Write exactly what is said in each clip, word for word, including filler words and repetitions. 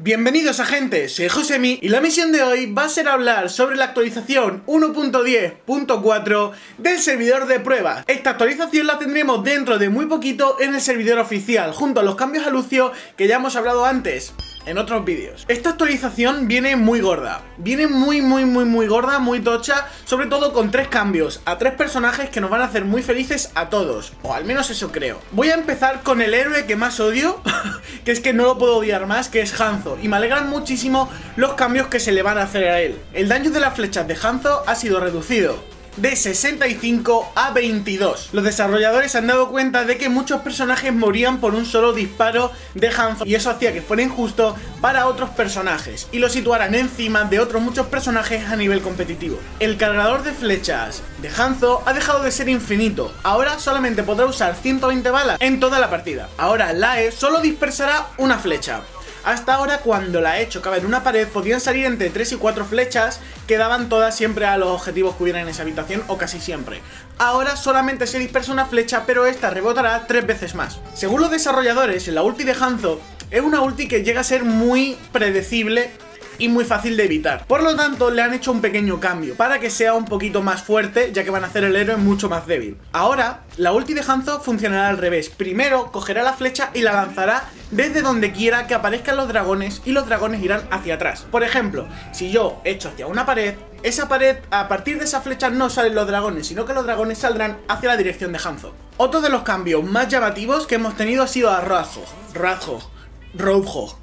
Bienvenidos a gente, soy Josemi y la misión de hoy va a ser hablar sobre la actualización uno punto diez punto cuatro del servidor de pruebas. Esta actualización la tendremos dentro de muy poquito en el servidor oficial, junto a los cambios a Lucio que ya hemos hablado antes en otros vídeos. Esta actualización viene muy gorda, viene muy muy muy muy gorda, muy tocha, sobre todo con tres cambios a tres personajes que nos van a hacer muy felices a todos, o al menos eso creo. Voy a empezar con el héroe que más odio, que es que no lo puedo odiar más, que es Hanzo, y me alegran muchísimo los cambios que se le van a hacer a él. El daño de las flechas de Hanzo ha sido reducido de sesenta y cinco a veintidós. Los desarrolladores se han dado cuenta de que muchos personajes morían por un solo disparo de Hanzo y eso hacía que fuera injusto para otros personajes y lo situaran encima de otros muchos personajes a nivel competitivo. El cargador de flechas de Hanzo ha dejado de ser infinito, ahora solamente podrá usar ciento veinte balas en toda la partida. Ahora la E solo dispersará una flecha. Hasta ahora, cuando la E chocaba en una pared, podían salir entre tres y cuatro flechas que daban todas siempre a los objetivos que hubiera en esa habitación, o casi siempre. Ahora solamente se dispersa una flecha, pero esta rebotará tres veces más. Según los desarrolladores, la ulti de Hanzo es una ulti que llega a ser muy predecible y muy fácil de evitar. Por lo tanto, le han hecho un pequeño cambio para que sea un poquito más fuerte, ya que van a hacer el héroe mucho más débil. Ahora, la ulti de Hanzo funcionará al revés. Primero cogerá la flecha y la lanzará desde donde quiera que aparezcan los dragones, y los dragones irán hacia atrás. Por ejemplo, si yo echo hacia una pared, esa pared, a partir de esa flecha no salen los dragones, sino que los dragones saldrán hacia la dirección de Hanzo. Otro de los cambios más llamativos que hemos tenido ha sido a Roadhog, Roadhog, Roadhog.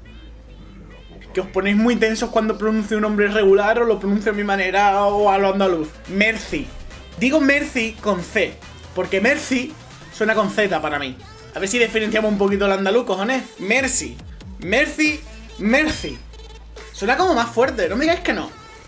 Que os ponéis muy tensos cuando pronuncio un nombre irregular o lo pronuncio a mi manera o a lo andaluz. Mercy. Digo Mercy con C, porque Mercy suena con Z para mí. A ver si diferenciamos un poquito el andaluz, cojones. Mercy. Mercy. Mercy. Suena como más fuerte, no me digáis que no.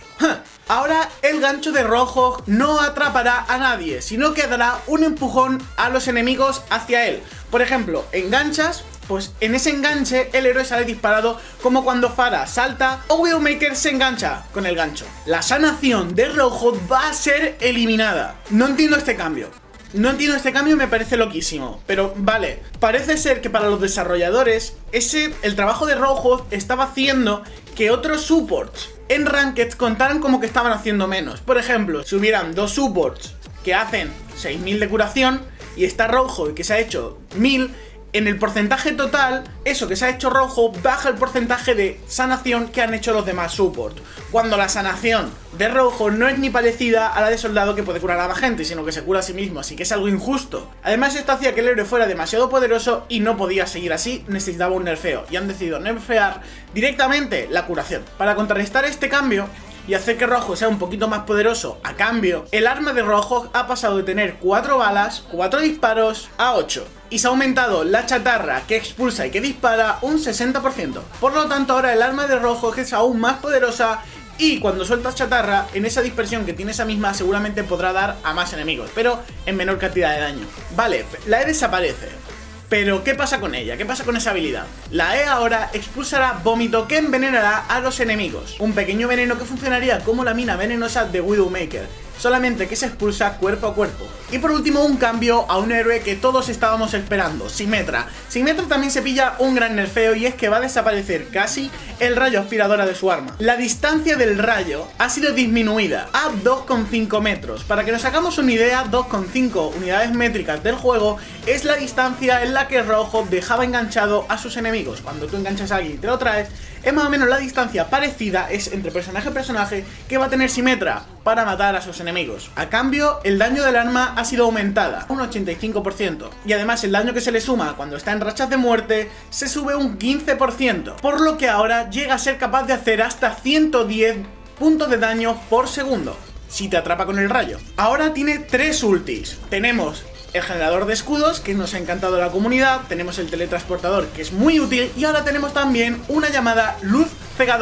Ahora el gancho de Roadhog no atrapará a nadie, sino que dará un empujón a los enemigos hacia él. Por ejemplo, enganchas, pues en ese enganche el héroe sale disparado, como cuando Pharah salta o Widowmaker se engancha con el gancho. La sanación de Roadhog va a ser eliminada. No entiendo este cambio. No entiendo este cambio y me parece loquísimo. Pero vale, parece ser que para los desarrolladores ese, el trabajo de Roadhog estaba haciendo que otros supports en Ranked contaran como que estaban haciendo menos. Por ejemplo, si hubieran dos supports que hacen seis mil de curación y está Roadhog que se ha hecho mil, en el porcentaje total, eso que se ha hecho Roadhog baja el porcentaje de sanación que han hecho los demás supports, cuando la sanación de Roadhog no es ni parecida a la de Soldado, que puede curar a la gente, sino que se cura a sí mismo, así que es algo injusto. Además, esto hacía que el héroe fuera demasiado poderoso y no podía seguir así, necesitaba un nerfeo, y han decidido nerfear directamente la curación. Para contrarrestar este cambio y hacer que Roadhog sea un poquito más poderoso, a cambio, el arma de Roadhog ha pasado de tener cuatro balas, cuatro disparos, a ocho. Y se ha aumentado la chatarra que expulsa y que dispara un sesenta por ciento. Por lo tanto, ahora el arma de Roadhog es aún más poderosa y cuando sueltas chatarra, en esa dispersión que tiene esa misma, seguramente podrá dar a más enemigos, pero en menor cantidad de daño. Vale, la E desaparece. Pero, ¿qué pasa con ella? ¿Qué pasa con esa habilidad? La E ahora expulsará vómito que envenenará a los enemigos. Un pequeño veneno que funcionaría como la mina venenosa de Widowmaker, solamente que se expulsa cuerpo a cuerpo. Y por último, un cambio a un héroe que todos estábamos esperando, Symmetra. Symmetra también se pilla un gran nerfeo, y es que va a desaparecer casi el rayo aspiradora de su arma. La distancia del rayo ha sido disminuida a dos coma cinco metros. Para que nos hagamos una idea, dos coma cinco unidades métricas del juego es la distancia en la que Roadhog dejaba enganchado a sus enemigos. Cuando tú enganchas a alguien y te lo traes, es más o menos la distancia parecida, es entre personaje y personaje, que va a tener Symmetra para matar a sus enemigos. A cambio, el daño del arma ha sido aumentada un ochenta y cinco por ciento, y además el daño que se le suma cuando está en rachas de muerte se sube un quince por ciento, por lo que ahora llega a ser capaz de hacer hasta ciento diez puntos de daño por segundo si te atrapa con el rayo. Ahora tiene tres ultis. Tenemos el generador de escudos, que nos ha encantado la comunidad, tenemos el teletransportador, que es muy útil, y ahora tenemos también una llamada luz cegadora.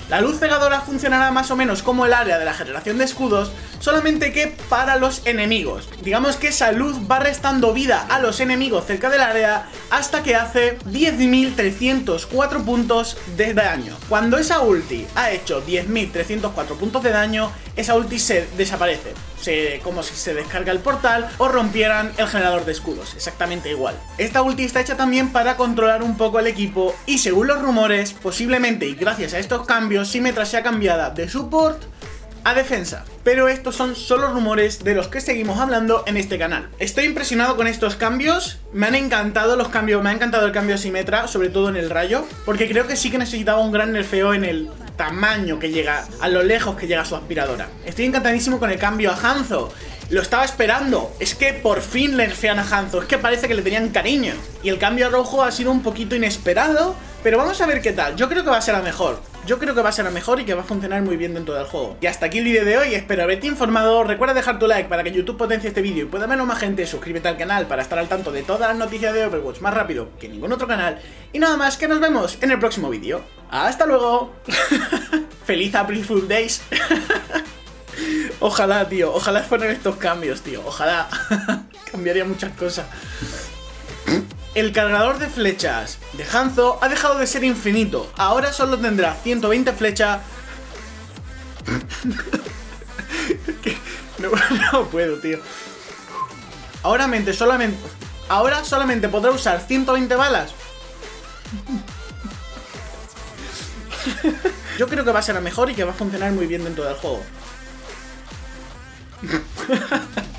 La luz cegadora funcionará más o menos como el área de la generación de escudos, solamente que para los enemigos. Digamos que esa luz va restando vida a los enemigos cerca del área hasta que hace diez mil trescientos cuatro puntos de daño. Cuando esa ulti ha hecho diez mil trescientos cuatro puntos de daño, esa ulti se desaparece. Se, como si se descarga el portal o rompieran el generador de escudos, exactamente igual. Esta ulti está hecha también para controlar un poco el equipo y según los rumores, posiblemente y gracias a estos cambios, Symmetra sea cambiada de support a defensa. Pero estos son solo rumores de los que seguimos hablando en este canal. Estoy impresionado con estos cambios, me han encantado los cambios, me ha encantado el cambio de Symmetra, sobre todo en el rayo, porque creo que sí que necesitaba un gran nerfeo en el tamaño que llega, a lo lejos que llega su aspiradora. Estoy encantadísimo con el cambio a Hanzo. Lo estaba esperando, es que por fin le nerfean a Hanzo, es que parece que le tenían cariño. Y el cambio a rojo ha sido un poquito inesperado, pero vamos a ver qué tal. Yo creo que va a ser a mejor. Yo creo que va a ser a mejor y que va a funcionar muy bien dentro del juego. Y hasta aquí el vídeo de hoy, espero haberte informado. Recuerda dejar tu like para que YouTube potencie este vídeo y pueda verlo más gente. Suscríbete al canal para estar al tanto de todas las noticias de Overwatch más rápido que ningún otro canal. Y nada más, que nos vemos en el próximo vídeo. ¡Hasta luego! ¡Feliz April Fool Days! Ojalá, tío, ojalá fueran estos cambios, tío. Ojalá. Cambiaría muchas cosas. El cargador de flechas de Hanzo ha dejado de ser infinito. Ahora solo tendrá ciento veinte flechas. no, no puedo, tío. Ahora mente, solamente. Ahora solamente podrá usar ciento veinte balas. Yo creo que va a ser a mejor y que va a funcionar muy bien dentro del juego.